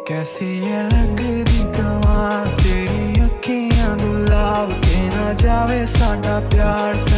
कैसी ये लगदी कमाल तेरी अखियां गुलाब के ना जावे साडा प्यार।